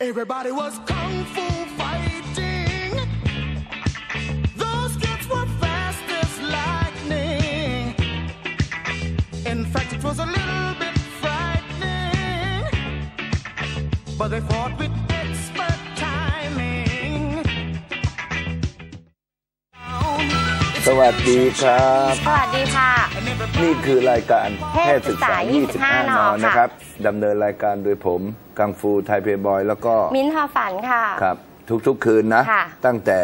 Everybody was kung fu fighting. Those kids were fast as lightning. In fact, it was a little bit frightening, but they fought with expert timing. สวัสดีครับสวัสดีค่ะนี่คือรายการแพทย์ศึกษา25 น.นะครับดำเนินรายการโดยผมกังฟูไทยเพย์บอยแล้วก็มิ้นท์ทอฝันค่ะครับทุกคืนนะตั้งแต่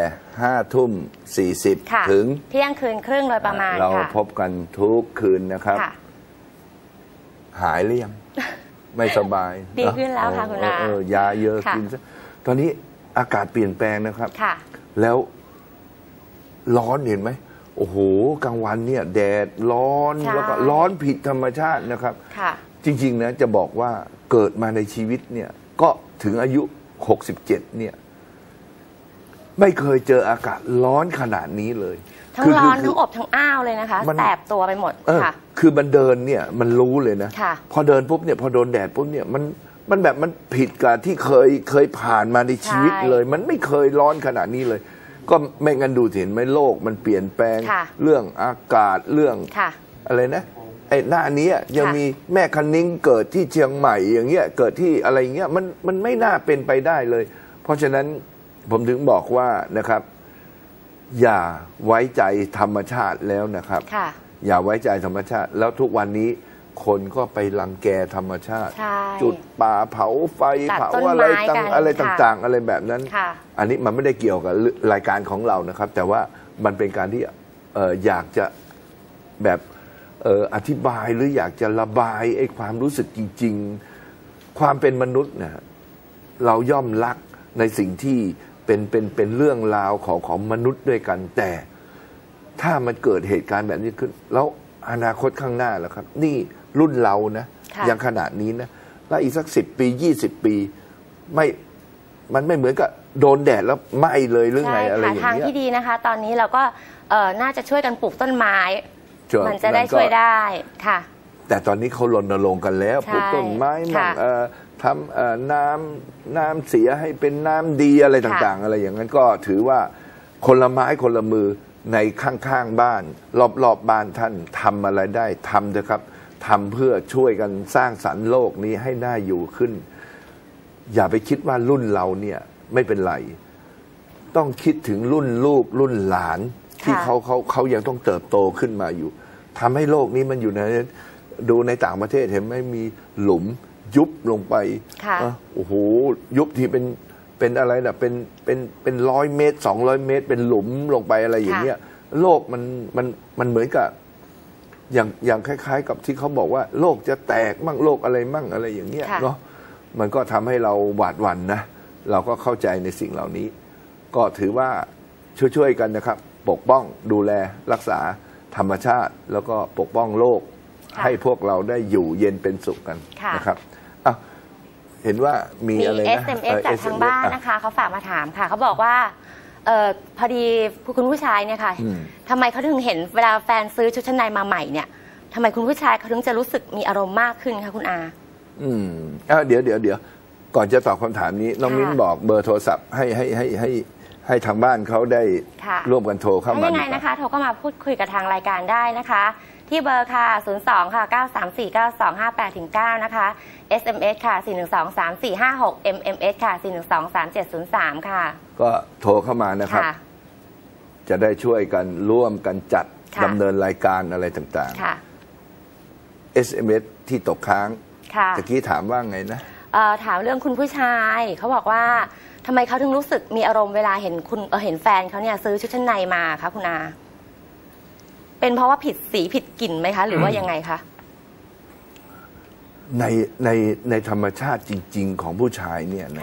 5:40ถึงเที่ยงคืนครึ่งโดยประมาณเราพบกันทุกคืนนะครับหายหรือยังไม่สบายดีขึ้นแล้วค่ะคุณอายาเยอะกินซะตอนนี้อากาศเปลี่ยนแปลงนะครับแล้วร้อนเห็นไหมโอ้โหกลางวันเนี่ยแดดร้อนแล้วก็ร้อนผิดธรรมชาตินะครับจริงๆนะจะบอกว่าเกิดมาในชีวิตเนี่ยก็ถึงอายุ67เนี่ยไม่เคยเจออากาศร้อนขนาดนี้เลยทั้งร้อนทั้งอบทั้งอ้าวเลยนะคะแสบตัวไปหมดค่ะคือมันเดินเนี่ยมันรู้เลยนะพอเดินปุ๊บเนี่ยพอโดนแดดปุ๊บเนี่ยมันแบบมันผิดกับที่เคยผ่านมาในชีวิตเลยมันไม่เคยร้อนขนาดนี้เลยก็ไม่งั้นดูเห็นไหมโลกมันเปลี่ยนแปลงเรื่องอากาศเรื่องอะไรนะไอ้หน้านี้ยังมีแม่คันนิ้งเกิดที่เชียงใหม่อย่างเงี้ยเกิดที่อะไรเงี้ยมันไม่น่าเป็นไปได้เลยเพราะฉะนั้นผมถึงบอกว่านะครับอย่าไว้ใจธรรมชาติแล้วนะครับอย่าไว้ใจธรรมชาติแล้วทุกวันนี้คนก็ไปรังแกธรรมชาติจุดป่าเผาไฟเผาอะไรต่างๆอะไรแบบนั้นอันนี้มันไม่ได้เกี่ยวกับรายการของเรานะครับแต่ว่ามันเป็นการที่อยากจะแบบอธิบายหรืออยากจะระบายไอ้ความรู้สึกจริงๆความเป็นมนุษย์นะเราย่อมรักในสิ่งที่เป็นเรื่องราวของมนุษย์ด้วยกันแต่ถ้ามันเกิดเหตุการณ์แบบนี้ขึ้นแล้วอนาคตข้างหน้าล่ะครับนี่รุ่นเรานะยังขนาดนี้นะแล้วอีกสัก10 ปี20 ปีมันไม่เหมือนกับโดนแดดแล้วไหม้เลยหรือไงอะไรอย่างเงี้ยทางที่ดีนะคะตอนนี้เราก็น่าจะช่วยกันปลูกต้นไม้มันจะได้ช่วยได้ค่ะแต่ตอนนี้เขารณรงค์กันแล้วปลูกต้นไม้มั่งทำน้ำเสียให้เป็นน้ำดีอะไรต่างๆอะไรอย่างนั้นก็ถือว่าคนละไม้คนละมือในข้างๆบ้านรอบๆบ้านท่านทำอะไรได้ทำเถอะครับทำเพื่อช่วยกันสร้างสรรค์โลกนี้ให้น่าอยู่ขึ้นอย่าไปคิดว่ารุ่นเราเนี่ยไม่เป็นไรต้องคิดถึงรุ่นลูกรุ่นหลานที่เขายังต้องเติบโตขึ้นมาอยู่ทำให้โลกนี้มันอยู่ในดูในต่างประเทศเห็นไหมมีหลุมยุบลงไปโอ้โหยุบที่เป็นอะไรนะเป็น100 เมตร200 เมตรเป็นหลุมลงไปอะไรอย่างเงี้ยโลกมันเหมือนกับอย่างคล้ายๆกับที่เขาบอกว่าโลกจะแตกมั่งโลกอะไรมั่งอะไรอย่างเงี้ยเนาะมันก็ทำให้เราหวาดหวั่นนะเราก็เข้าใจในสิ่งเหล่านี้ก็ถือว่าช่วยๆกันนะครับปกป้องดูแลรักษาธรรมชาติแล้วก็ปกป้องโลกให้พวกเราได้อยู่เย็นเป็นสุขกันนะครับเห็นว่ามีอะไรนะ SMS จากทางบ้านนะคะเขาฝากมาถามค่ะเขาบอกว่าพอดีคุณผู้ชายเนี่ยค่ะทำไมเขาถึงเห็นเวลาแฟนซื้อชุดชั้นในมาใหม่เนี่ยทำไมคุณผู้ชายเขาถึงจะรู้สึกมีอารมณ์มากขึ้นคะคุณอาเดี๋ยวก่อนจะตอบคำถามนี้น้องมิ้นบอกเบอร์โทรศัพท์ให้ทางบ้านเขาได้ร่วมกันโทรเข้ามายังไงนะคะโทรเข้ามาพูดคุยกับทางรายการได้นะคะที่เบอร์ค่ะ02ค่ะ9349258-9นะคะ SMS ค่ะ4123456 MMS ค่ะ4123703ค่ะก็โทรเข้ามานะครับจะได้ช่วยกันร่วมกันจัดดำเนินรายการอะไรต่างๆ SMS ที่ตกค้างตะกี้ถามว่าไงนะถามเรื่องคุณผู้ชายเขาบอกว่าทำไมเขาถึงรู้สึกมีอารมณ์เวลาเห็นแฟนเขาเนี่ยซื้อชุดชั้นในมาคะคุณอาเป็นเพราะว่าผิดสีผิดกลิ่นไหมคะหรือว่ายังไงคะในธรรมชาติจริงๆของผู้ชายเนี่ยนะ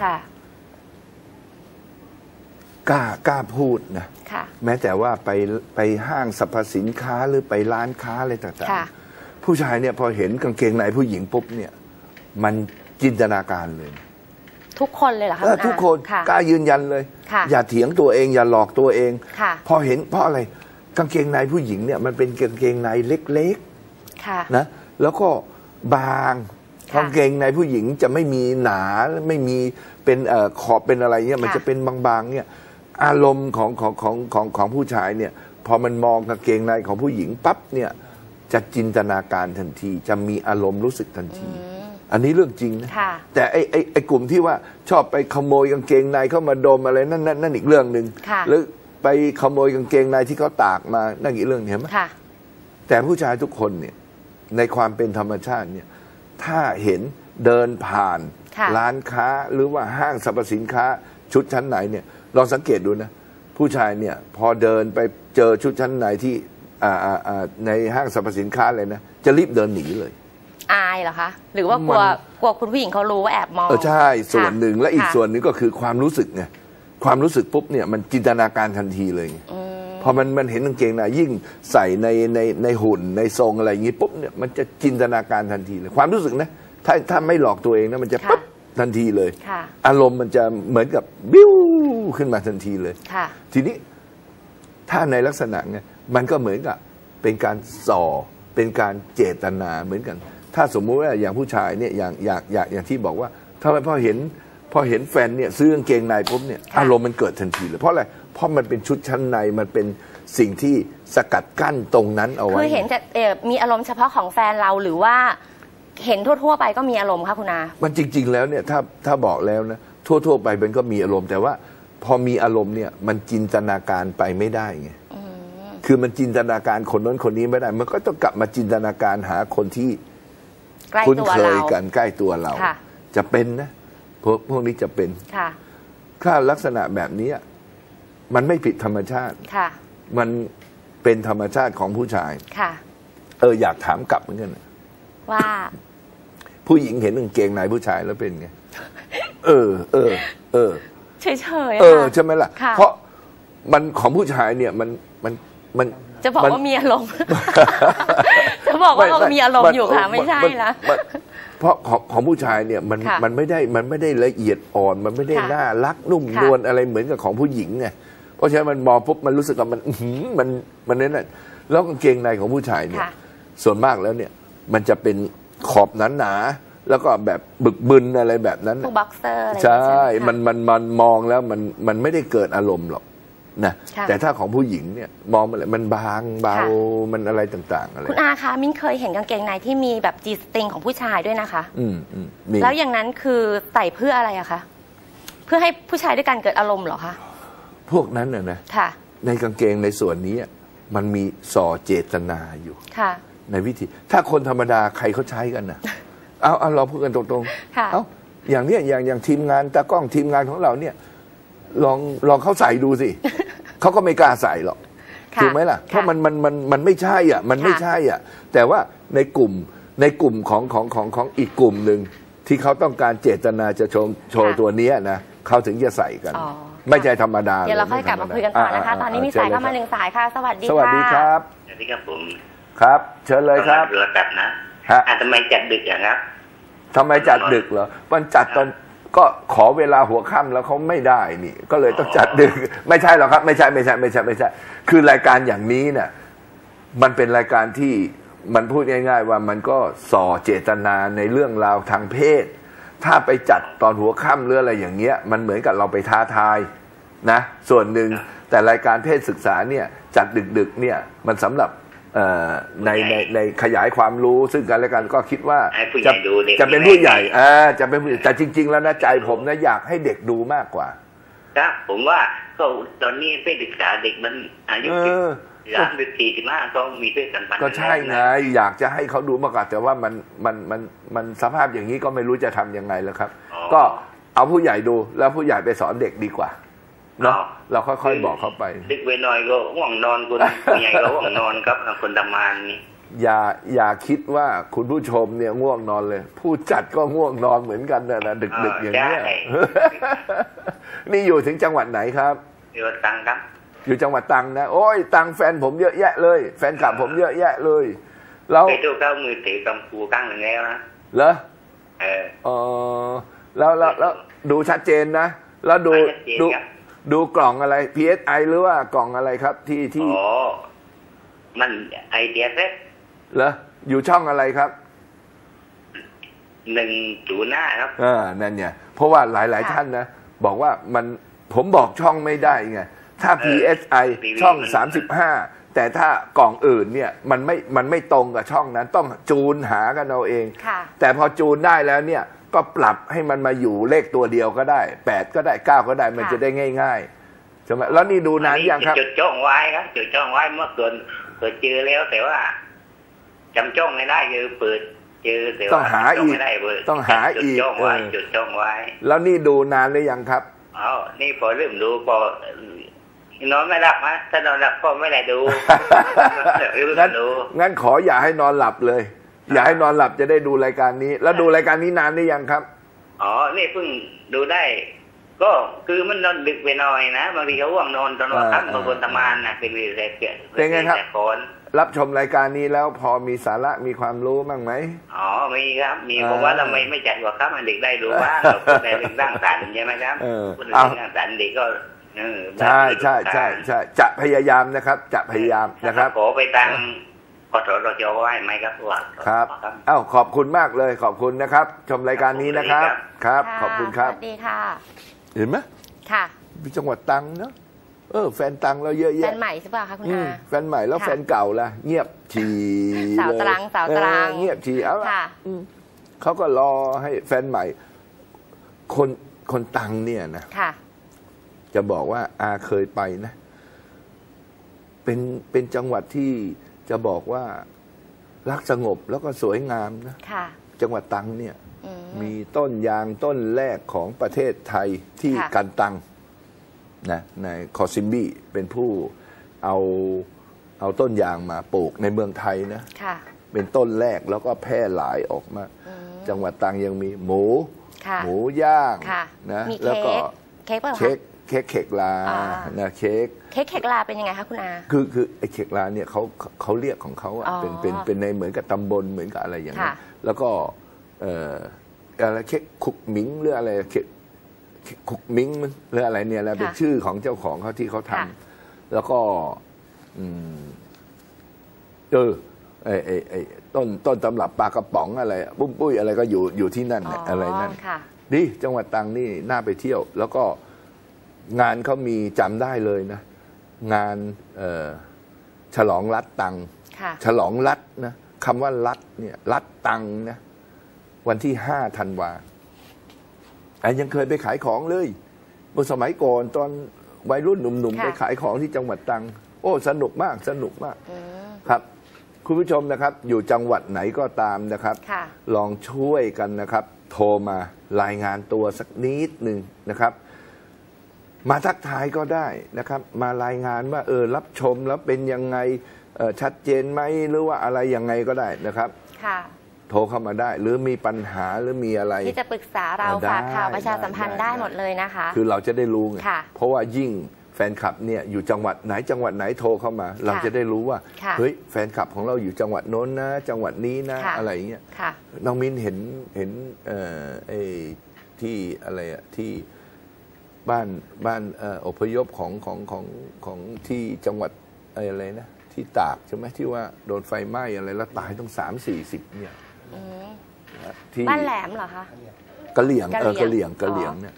กล้าพูดนะแม้แต่ว่าไปห้างสรรพสินค้าหรือไปร้านค้าอะไรต่างๆผู้ชายเนี่ยพอเห็นกางเกงในผู้หญิงปุ๊บเนี่ยมันจินตนาการเลยทุกคนเลยเหรอคะทุกคนกล้ายืนยันเลยอย่าเถียงตัวเองอย่าหลอกตัวเองพอเห็นเพราะอะไรกางเกงในผู้หญิงเนี่ยมันเป็นกางเกงในเล็กๆนะแล้วก็บางกางเกงในผู้หญิงจะไม่มีหนาไม่มีเป็นขอบเป็นอะไรเนี่ยมันจะเป็นบางๆเนี่ยอารมณ์ของผู้ชายเนี่ยพอมันมองกางเกงในของผู้หญิงปั๊บเนี่ยจะจินตนาการทันทีจะมีอารมณ์รู้สึกทันทีอันนี้เรื่องจริงนะแต่ไอ้กลุ่มที่ว่าชอบไปขโมยกางเกงในเข้ามาดมอะไรนั่นอีกเรื่องหนึ่งหรือไปขโมยกางเกงในที่เขาตากมานั่นอีกเรื่องเห็นไหมแต่ผู้ชายทุกคนเนี่ยในความเป็นธรรมชาติเนี่ยถ้าเห็นเดินผ่านร้านค้าหรือว่าห้างสรรพสินค้าชุดชั้นไหนเนี่ยลองสังเกตดูนะผู้ชายเนี่ยพอเดินไปเจอชุดชั้นไหนที่ในห้างสรรพสินค้าเลยนะจะรีบเดินหนีเลยอายเหรอคะหรือว่ากลัวคุณผู้หญิงเขารู้ว่าแอบมองใช่ส่วนหนึ่งและอีกส่วนหนึ่งก็คือความรู้สึกไงความรู้สึกปุ๊บเนี่ยมันจินตนาการทันทีเลยพอมันเห็นกางเกงในยิ่งใส่ในหุ่นในทรงอะไรอย่างงี้ปุ๊บเนี่ยมันจะจินตนาการทันทีเลยความรู้สึกนะถ้าไม่หลอกตัวเองนะมันจะปั๊บทันทีเลยอารมณ์มันจะเหมือนกับบิ้วขึ้นมาทันทีเลยทีนี้ถ้าในลักษณะไงมันก็เหมือนกับเป็นการส่อเป็นการเจตนาเหมือนกันถ้าสมมุติว่าอย่างผู้ชายเนี่ยอย่างที่บอกว่าทำไมพอเห็นแฟนเนี่ยซื้อกางเกงในปุ๊บเนี่ยอารมณ์มันเกิดทันทีเลยเพราะอะไรเพราะมันเป็นชุดชั้นในมันเป็นสิ่งที่สกัดกั้นตรงนั้นเอาไว้คือเห็นจะมีอารมณ์เฉพาะของแฟนเราหรือว่าเห็นทั่วๆไปก็มีอารมณ์ค่ะคุณอามันจริงๆแล้วเนี่ยถ้าบอกแล้วนะทั่วๆไปมันก็มีอารมณ์แต่ว่าพอมีอารมณ์เนี่ยมันจินตนาการไปไม่ได้ไงคือมันจินตนาการคนนั้นคนนี้ไม่ได้มันก็ต้องกลับมาจินตนาการหาคนที่คุ้นเคยกันใกล้ตัวเราจะเป็นนะพวกนี้จะเป็นถ้าลักษณะแบบนี้มันไม่ผิดธรรมชาติมันเป็นธรรมชาติของผู้ชายอยากถามกลับเหมือนกันว่าผู้หญิงเห็นกางเกงในผู้ชายแล้วเป็นไงเฉยๆใช่ไหมล่ะเพราะมันของผู้ชายเนี่ยมันจะบอกว่ามีอารมณ์จะบอกว่าเรามีอารมณ์อยู่ค่ะไม่ใช่ละเพราะของผู้ชายเนี่ยมันไม่ได้ละเอียดอ่อนมันไม่ได้น่ารักนุ่มนวลอะไรเหมือนกับของผู้หญิงไงเพราะฉะนั้นมันมองปุ๊บมันรู้สึกว่ามันนั่นแหละแล้วกางเกงในของผู้ชายเนี่ยส่วนมากแล้วเนี่ยมันจะเป็นขอบหนาๆแล้วก็แบบบึกบึนอะไรแบบนั้นบ็อกเซอร์อะไรใช่มันมองแล้วมันไม่ได้เกิดอารมณ์หรอกนะแต่ถ้าของผู้หญิงเนี่ยมองมันบางเบามันอะไรต่างๆอะไรคุณอาคะมิ้นเคยเห็นกางเกงในที่มีแบบจีสตริงของผู้ชายด้วยนะคะแล้วอย่างนั้นคือใส่เพื่ออะไรอะคะเพื่อให้ผู้ชายด้วยกันเกิดอารมณ์เหรอคะพวกนั้นนะในกางเกงในส่วนนี้มันมีส่อเจตนาอยู่ในวิธีถ้าคนธรรมดาใครเขาใช้กันนะเอาเราพูดกันตรงๆเอาอย่างเนี้ยอย่างทีมงานตากล้องทีมงานของเราเนี่ยลองเขาใส่ดูสิ เขาก็ไม่กล้าใส่หรอกถูกไหมล่ะเพราะมันไม่ใช่อ่ะมันไม่ใช่อ่ะแต่ว่าในกลุ่มของอีกกลุ่มหนึ่งที่เขาต้องการเจตนาจะโชว์ตัวนี้นะเขาถึงจะใส่กันไม่ใช่ธรรมดาเดี๋ยวเราค่อยกลับมาคุยกันต่อนะคะตอนนี้มีสายเข้ามา1 สายค่ะสวัสดีค่ะสวัสดีครับสวัสดีครับผมครับเชิญเลยครับระดับนะทำไมจัดดึกอย่างครับทำไมจัดดึกเหรอมันจัดตอนก็ขอเวลาหัวค่ำแล้วเขาไม่ได้นี่ก็เลยต้องจัดดึกไม่ใช่หรอกครับไม่ใช่คือรายการอย่างนี้เนี่ยมันเป็นรายการที่มันพูดง่ายๆว่ามันก็ส่อเจตนาในเรื่องราวทางเพศถ้าไปจัดตอนหัวค่ำหรืออะไรอย่างเงี้ยมันเหมือนกับเราไปท้าทายนะส่วนหนึ่งแต่รายการเพศศึกษาเนี่ยจัดดึกๆเนี่ยมันสำหรับในขยายความรู้ซึ่งกันและกันก็คิดว่าจะเป็นผู้ใหญ่จะเป็นผู้ใหญ่แต่จริงๆแล้วนะใจผมนะอยากให้เด็กดูมากกว่าครับผมว่าก็ตอนนี้เพศศึกษาเด็กมันอายุ30-45ก็มีเพศสัมพันธ์ก็ใช่ไงอยากจะให้เขาดูมากกว่าแต่ว่ามันสภาพอย่างนี้ก็ไม่รู้จะทำยังไงแล้วครับก็เอาผู้ใหญ่ดูแล้วผู้ใหญ่ไปสอนเด็กดีกว่าเนาะเราค่อยๆบอกเขาไปดึกไปหน่อยก็ง่วงนอนคนใหญ่ก็ง่วงนอนครับคนทำงานนี่อย่าคิดว่าคุณผู้ชมเนี่ยง่วงนอนเลยผู้จัดก็ง่วงนอนเหมือนกันนะดึกๆอย่างนี้นี่อยู่ถึงจังหวัดไหนครับอยู่ตรังครับอยู่จังหวัดตรังนะโอ้ยตรังแฟนผมเยอะแยะเลยแฟนคลับผมเยอะแยะเลยแล้วไปดูเข้ามือถือกัมพูกั้งหนึ่งแล้วนะเหรอแล้วดูชัดเจนนะแล้วดูกล่องอะไร PSI หรือว่ากล่องอะไรครับที่มันไอเดียเซ็ตเหรออยู่ช่องอะไรครับ 105ครับนั่นเนี่ยเพราะว่าหลายท่านนะบอกว่าผมบอกช่องไม่ได้ไงถ้า PSI ช่อง 35แต่ถ้ากล่องอื่นเนี่ยมันไม่ตรงกับช่องนั้นต้องจูนหากันเอาเองแต่พอจูนได้แล้วเนี่ยก็ปรับให้มันมาอยู่เลขตัวเดียวก็ได้8ก็ได้9ก็ได้มันจะได้ง่ายๆใช่ไหมแล้วนี่ดูนานยังครับจุดจ้องไว้ครับจุดจ้องไว้เมื่อเกิดเจอแล้วแต่ว่าจำจ้องไม่ได้คือเปิดเจอแต่ว่าต้องหาอีกต้องหาอีกจุดจ้องไว้จุดจ้องไว้แล้วนี่ดูนานหรือยังครับนี่พอเริ่มดูพอนอนไม่หลับฮะถ้านอนหลับก็ไม่ได้ดูงั้นขออย่าให้นอนหลับเลยอย่าให้นอนหลับจะได้ดูรายการนี้แล้วดูรายการนี้นานหรือยังครับนี่เพิ่งดูได้ก็คือมันนอนดึกไปหน่อยนะบางทีเขาว่างนอนตอนค่ำบางคนทำงานนะเป็นเรื่องเป็นไงครับรับชมรายการนี้แล้วพอมีสาระมีความรู้บ้างไหมมีครับมีเพราะว่าเราไม่จัดว่าครับเด็กได้รู้ว่าเราพูดในเรื่องสร้างสรรค์ใช่ไหมครับพูดในเรื่องสร้างสรรค์เด็กก็ใช่จะพยายามนะครับจะพยายามนะครับขอไปตั้งขอโทษเราจะไหว้ไหมครับครับขอบคุณมากเลยขอบคุณนะครับชมรายการนี้นะครับครับขอบคุณครับสวัสดีค่ะเห็นไหมค่ะจังหวัดตรังเนาะแฟนตังเราเยอะแยะแฟนใหม่ใช่ป่ะคะคุณอาแฟนใหม่แล้วแฟนเก่าล่ะเงียบฉี่สาวตรังเงียบฉี่เขาก็รอให้แฟนใหม่คนตังเนี่ยนะจะบอกว่าอาเคยไปนะเป็นจังหวัดที่จะบอกว่ารักสงบแล้วก็สวยงามนะจังหวัดตรังเนี่ยมีต้นยางต้นแรกของประเทศไทยที่กันตังนะในคอซิมบี้เป็นผู้เอาต้นยางมาปลูกในเมืองไทยนะเป็นต้นแรกแล้วก็แพร่หลายออกมาจังหวัดตรังยังมีหมูย่างนะแล้วก็เค้กลานะเค้กลาเป็นยังไงคะคุณอาคือไอ้เค้กลาเนี่ยเขาเรียกของเขาอ่ะเป็นในเหมือนกับตำบลเหมือนกับอะไรอย่างนี้แล้วก็อะไรเค้กคุกมิงหรืออะไรเค้กคุกมิงหรืออะไรเนี่ยแหละเป็นชื่อของเจ้าของเขาที่เขาทำแล้วก็ไอ้ต้นตำรับปลากระป๋องอะไรปุ้มปุ้ยอะไรก็อยู่ที่นั่นอะไรนั่นดีจังหวัดตรังนี่น่าไปเที่ยวแล้วก็งานเขามีจำได้เลยนะงานฉลองรัฐตังฉลองรัฐนะคำว่ารัฐเนี่ยรัฐตังนะวันที่5 ธันวายังเคยไปขายของเลยเมื่อสมัยก่อนตอนวัยรุ่นหนุ่มๆไปขายของที่จังหวัดตรังสนุกมากครับคุณผู้ชมนะครับอยู่จังหวัดไหนก็ตามนะครับลองช่วยกันนะครับโทรมารายงานตัวสักนิดหนึ่งนะครับมาทักทายก็ได้นะครับมารายงานว่ารับชมแล้วเป็นยังไงชัดเจนไหมหรือว่าอะไรยังไงก็ได้นะครับโทรเข้ามาได้หรือมีปัญหาหรือมีอะไรที่จะปรึกษาเราฝากข่าวประชาสัมพันธ์ได้หมดเลยนะคะคือเราจะได้รู้ไงเพราะว่ายิ่งแฟนคลับเนี่ยอยู่จังหวัดไหนโทรเข้ามาเราจะได้รู้ว่าเฮ้ยแฟนคลับของเราอยู่จังหวัดโน้นนะจังหวัดนี้นะอะไรอย่างเงี้ยน้องมิ้นเห็นไอ้ที่อะไรอะที่บ้านอพยพของที่จังหวัดอะไรนะที่ตากใช่ไหมที่ว่าโดนไฟไหม้อะไรแล้วตายต้อง30-40เนี่ยบ้านแหลมเหรอคะกะเหลี่ยงเนี่ย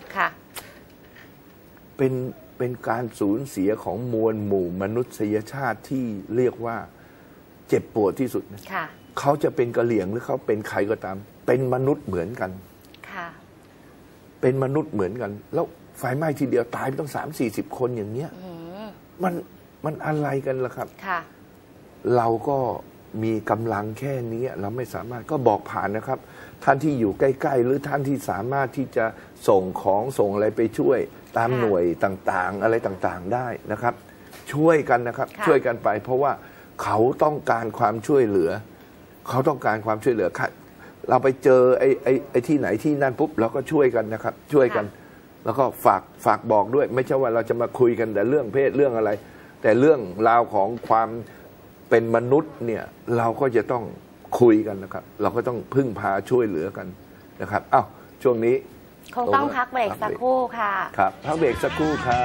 เป็นการสูญเสียของมวลหมู่มนุษยชาติที่เรียกว่าเจ็บปวดที่สุดนะเขาจะเป็นกะเหลี่ยงหรือเขาเป็นใครก็ตามเป็นมนุษย์เหมือนกันเป็นมนุษย์เหมือนกันแล้วไฟไหม้ทีเดียวตายไปต้อง30-40 คนอย่างเนี้ยมันอะไรกันล่ะครับเราก็มีกำลังแค่นี้เราไม่สามารถก็บอกผ่านนะครับท่านที่อยู่ใกล้ๆหรือท่านที่สามารถที่จะส่งของส่งอะไรไปช่วยตามหน่วยต่างๆอะไรต่างๆได้นะครับช่วยกันนะครับช่วยกันไปเพราะว่าเขาต้องการความช่วยเหลือเราไปเจอไอ้ที่ไหนที่นั่นปุ๊บเราก็ช่วยกันนะครับช่วยกันแล้วก็ฝากบอกด้วยไม่ใช่ว่าเราจะมาคุยกันแต่เรื่องเพศเรื่องอะไรแต่เรื่องราวของความเป็นมนุษย์เนี่ยเราก็จะต้องคุยกันนะครับเราก็ต้องพึ่งพาช่วยเหลือกันนะครับช่วงนี้คงต้องพักเบรกสักครู่ค่ะครับพักเบรกสักครู่ครับ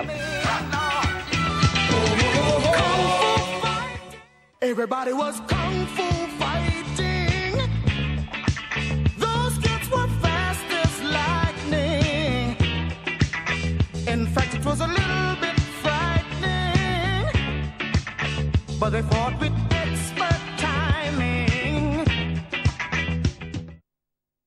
Everybody was kung fu fighting. Those kids were In fact, it was a little bit frightening, but they fought with